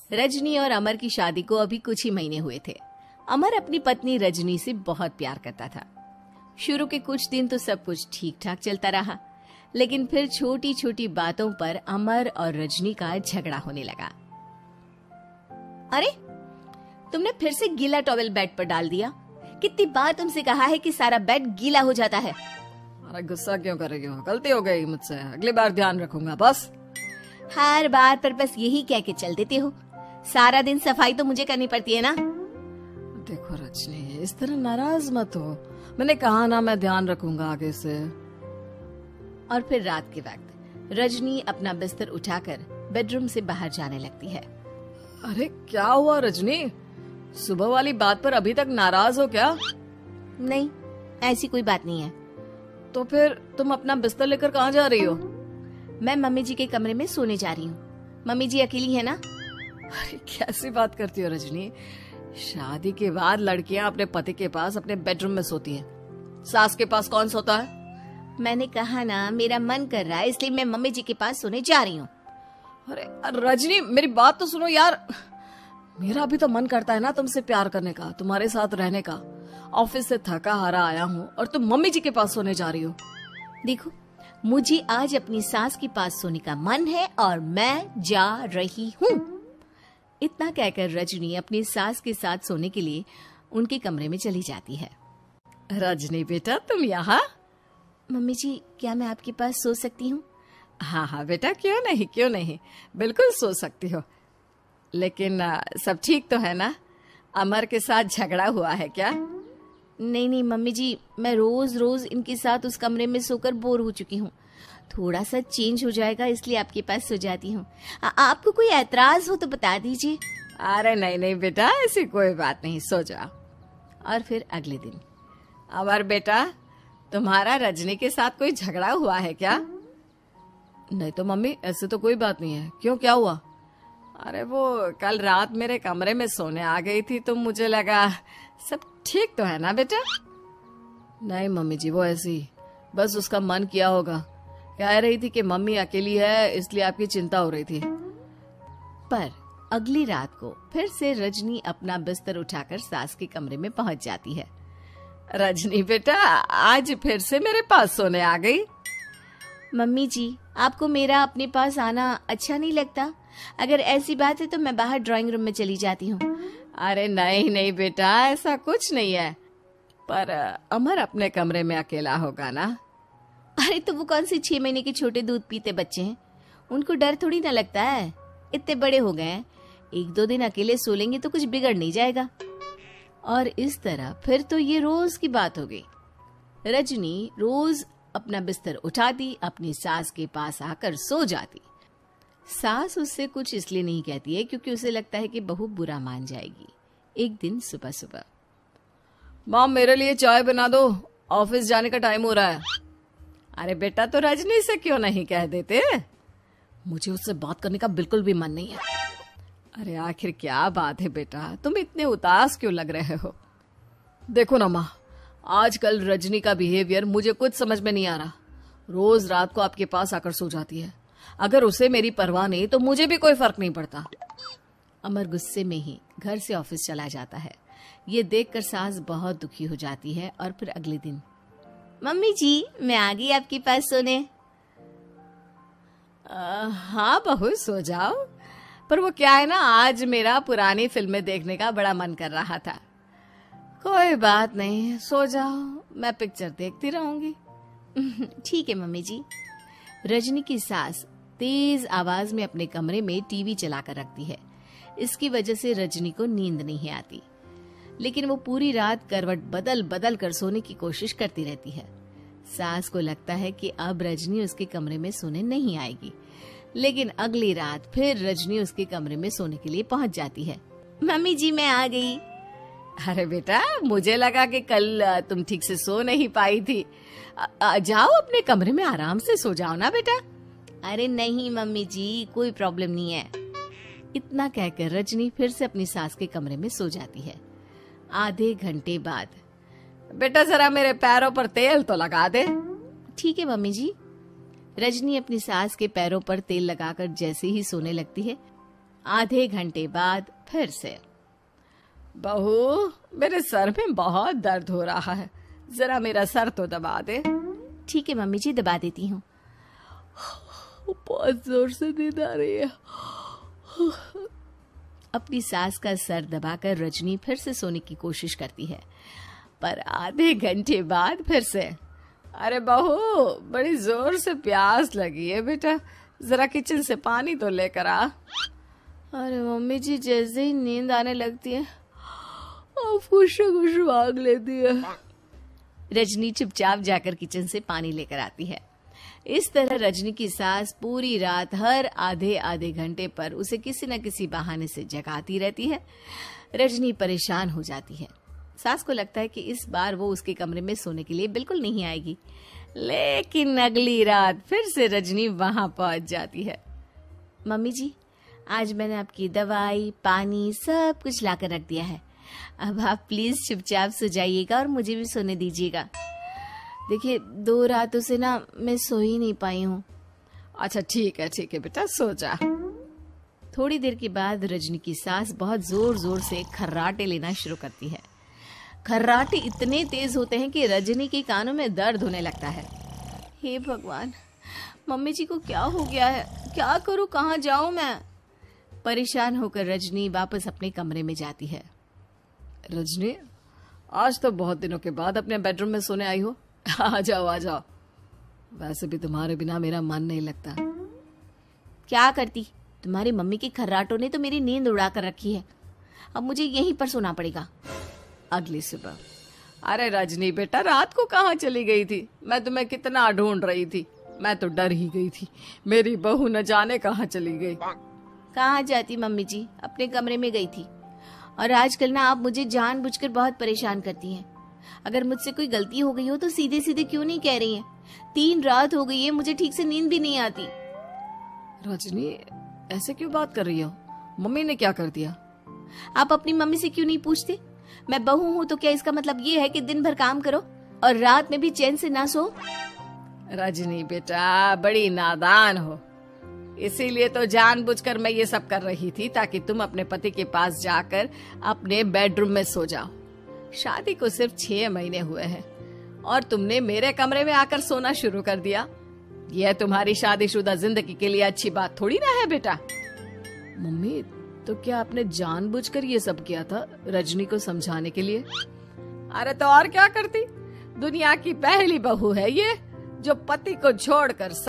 रजनी और अमर की शादी को अभी कुछ ही महीने हुए थे। अमर अपनी पत्नी रजनी से बहुत प्यार करता था। शुरू के कुछ दिन तो सब कुछ ठीक ठाक चलता रहा, लेकिन फिर छोटी छोटी बातों पर अमर और रजनी का झगड़ा होने लगा। अरे, तुमने फिर से गीला टॉवेल बेड पर डाल दिया। कितनी बार तुमसे कहा है कि सारा बेड गीला हो जाता है। अरे गुस्सा क्यों कर रही हो? गलती हो गई मुझसे, अगली बार ध्यान रखूंगा। बस हर बार पर बस यही कह के चल देते हो। सारा दिन सफाई तो मुझे करनी पड़ती है ना। देखो रजनी, इस तरह नाराज मत हो। मैंने कहा ना, मैं ध्यान रखूंगा आगे से। और फिर रात के वक्त रजनी अपना बिस्तर उठाकर बेडरूम से बाहर जाने लगती है। अरे क्या हुआ रजनी? सुबह वाली बात पर अभी तक नाराज हो क्या? नहीं, ऐसी कोई बात नहीं है। तो फिर तुम अपना बिस्तर लेकर कहाँ जा रही हो? मैं मम्मी जी के कमरे में सोने जा रही हूँ। मम्मी जी अकेली है ना। अरे कैसी बात करती हो रजनी? शादी के बाद लड़कियां अपने पति के पास अपने बेडरूम में सोती हैं। सास के पास कौन सोता है? मैंने कहा ना, मेरा मन कर रहा है इसलिए मैं मम्मी जी के पास सोने जा रही हूँ। अरे रजनी, मेरी बात तो सुनो यार। मेरा भी तो मन करता है ना तुमसे प्यार करने का, तुम्हारे साथ रहने का। ऑफिस से थका हारा आया हूँ और तुम मम्मी जी के पास सोने जा रही हो। देखो, मुझे आज अपनी सास के पास सोने का मन है और मैं जा रही हूँ। इतना कहकर रजनी अपनी सास के साथ सोने के लिए उनके कमरे में चली जाती है। रजनी बेटा, तुम यहाँ? मम्मी जी, क्या मैं आपके पास सो सकती हूँ? हाँ हाँ बेटा, क्यों नहीं, क्यों नहीं, बिल्कुल सो सकती हो। लेकिन सब ठीक तो है ना? अमर के साथ झगड़ा हुआ है क्या? नहीं नहीं मम्मी जी, मैं रोज रोज इनके साथ उस कमरे में सोकर बोर हो चुकी हूँ। थोड़ा सा चेंज हो जाएगा इसलिए आपके पास सो जाती हूँ। आपको कोई ऐतराज हो तो बता दीजिए। अरे नहीं नहीं बेटा, ऐसी कोई बात नहीं, सो जाओ। और फिर अगले दिन। अमर बेटा, तुम्हारा रजनी के साथ कोई झगड़ा हुआ है क्या? नहीं तो मम्मी, ऐसे तो कोई बात नहीं है। क्यों, क्या हुआ? अरे वो कल रात मेरे कमरे में सोने आ गई थी तो मुझे लगा सब ठीक तो है ना बेटा? नहीं मम्मी जी, वो ऐसी बस उसका मन किया होगा। कह रही थी कि मम्मी अकेली है इसलिए आपकी चिंता हो रही थी। पर अगली रात को फिर से रजनी अपना बिस्तर उठाकर सास के कमरे में पहुंच जाती है। रजनी बेटा, आज फिर से मेरे पास सोने आ गई। मम्मी जी, आपको मेरा अपने पास आना अच्छा नहीं लगता? अगर ऐसी बात है तो मैं बाहर ड्राइंग रूम में चली जाती हूँ। अरे नहीं नहीं बेटा, ऐसा कुछ नहीं है। पर अमर अपने कमरे में अकेला होगा ना? अरे तो वो कौन से 6 महीने के छोटे दूध पीते बच्चे हैं, उनको डर थोड़ी ना लगता है। इतने बड़े हो गए हैं, 1-2 दिन अकेले सो लेंगे तो कुछ बिगड़ नहीं जाएगा। और इस तरह फिर तो ये रोज की बात हो गई। रजनी रोज अपना बिस्तर उठाती, अपनी सास के पास आकर सो जाती। सास उससे कुछ इसलिए नहीं कहती है क्योंकि उसे लगता है कि बहू बुरा मान जाएगी। एक दिन सुबह सुबह, मॉम मेरे लिए चाय बना दो, ऑफिस जाने का टाइम हो रहा है। अरे बेटा, तो रजनी से क्यों नहीं कह देते? मुझे उससे बात करने का बिल्कुल भी मन नहीं है। अरे आखिर क्या बात है बेटा, तुम इतने उदास क्यों लग रहे हो? देखो ना माँ, आजकल रजनी का बिहेवियर मुझे कुछ समझ में नहीं आ रहा। रोज रात को आपके पास आकर सो जाती है। अगर उसे मेरी परवाह नहीं तो मुझे भी कोई फर्क नहीं पड़ता। अमर गुस्से में ही घर से ऑफिस चला जाता है। ये देखकर सास बहुत दुखी हो जाती है। और फिर अगले दिन, मम्मी जी, मैं आ गई आपके पास सोने। हाँ बहू, सो जाओ। पर वो क्या है ना, आज मेरा पुरानी फिल्में देखने का बड़ा मन कर रहा था। कोई बात नहीं, सो जाओ, मैं पिक्चर देखती रहूंगी। ठीक है मम्मी जी। रजनी की सास तेज आवाज में अपने कमरे में टीवी चलाकर रखती है। इसकी वजह से रजनी को नींद नहीं आती, लेकिन वो पूरी रात करवट बदल बदल कर सोने की कोशिश करती रहती है। सास को लगता है कि अब रजनी उसके कमरे में सोने नहीं आएगी, लेकिन अगली रात फिर रजनी उसके कमरे में सोने के लिए पहुंच जाती है। मम्मी जी, मैं आ गई। अरे बेटा, मुझे लगा कि कल तुम ठीक से सो नहीं पाई थी। जाओ अपने कमरे में आराम से सो जाओ ना बेटा। अरे नहीं मम्मी जी, कोई प्रॉब्लम नहीं है। इतना कहकर रजनी फिर से अपनी सास के कमरे में सो जाती है। आधे घंटे बाद, बेटा जरा मेरे पैरों पर तेल तो लगा दे। ठीक है मम्मी जी। रजनी अपनी सास के पैरों पर तेल लगाकर जैसे ही सोने लगती है, आधे घंटे बाद फिर से। बहू, मेरे सर में बहुत दर्द हो रहा है, जरा मेरा सर तो दबा दे। ठीक है मम्मी जी, दबा देती हूँ। बहुत जोर से नींद आ रही है। अपनी सास का सर दबाकर रजनी फिर से सोने की कोशिश करती है, पर आधे घंटे बाद फिर से। अरे बहू, बड़ी जोर से प्यास लगी है बेटा, जरा किचन से पानी तो लेकर आ। अरे मम्मी जी, जैसे ही नींद आने लगती है कुछ मांग लेती है। रजनी चुपचाप जाकर किचन से पानी लेकर आती है। इस तरह रजनी की सास पूरी रात हर आधे आधे घंटे पर उसे किसी न किसी बहाने से जगाती रहती है। रजनी परेशान हो जाती है। सास को लगता है कि इस बार वो उसके कमरे में सोने के लिए बिल्कुल नहीं आएगी, लेकिन अगली रात फिर से रजनी वहां पहुंच जाती है। मम्मी जी, आज मैंने आपकी दवाई, पानी सब कुछ लाकर रख दिया है। अब आप प्लीज चुपचाप सो जाइएगा और मुझे भी सोने दीजिएगा। देखिए, 2 रातों से ना मैं सो ही नहीं पाई हूँ। अच्छा ठीक है बेटा, सो जा। थोड़ी देर के बाद रजनी की सास बहुत जोर जोर से खर्राटे लेना शुरू करती है। खर्राटे इतने तेज होते हैं कि रजनी के कानों में दर्द होने लगता है। हे भगवान, मम्मी जी को क्या हो गया है? क्या करूँ, कहाँ जाऊँ मैं? परेशान होकर रजनी वापस अपने कमरे में जाती है। रजनी, आज तो बहुत दिनों के बाद अपने बेडरूम में सोने आई हो। आ जाओ आ जाओ, वैसे भी तुम्हारे बिना मेरा मन नहीं लगता। क्या करती, तुम्हारी मम्मी के खर्राटों ने तो मेरी नींद उड़ा कर रखी है। अब मुझे यहीं पर सोना पड़ेगा। अगली सुबह। अरे रजनी बेटा, रात को कहाँ चली गई थी? मैं तुम्हें कितना ढूंढ रही थी, मैं तो डर ही गई थी। मेरी बहू न जाने कहाँ चली गई। कहाँ जाती मम्मी जी, अपने कमरे में गई थी। और आजकल ना आप मुझे जानबूझकर बहुत परेशान करती हैं। अगर मुझसे कोई गलती हो गई हो तो सीधे सीधे क्यों नहीं कह रही हैं? 3 रात हो गई है, मुझे ठीक से नींद भी नहीं आती। रजनी, ऐसे क्यों बात कर रही हो? मम्मी ने क्या कर दिया? आप अपनी मम्मी से क्यों नहीं पूछते? मैं बहू हूँ तो क्या इसका मतलब ये है कि दिन भर काम करो और रात में भी चैन से ना सो? रजनी बेटा, बड़ी नादान हो, इसीलिए तो जानबूझकर मैं ये सब कर रही थी ताकि तुम अपने पति के पास जाकर अपने बेडरूम में सो जाओ। शादी को सिर्फ 6 महीने हुए हैं और तुमने मेरे कमरे में आकर सोना शुरू कर दिया। यह तुम्हारी शादीशुदा जिंदगी के लिए अच्छी बात थोड़ी ना है बेटा। मम्मी, तो क्या आपने जानबूझकर ये सब किया था रजनी को समझाने के लिए? अरे तो और क्या करती, दुनिया की पहली बहू है ये जो पति को छोड़कर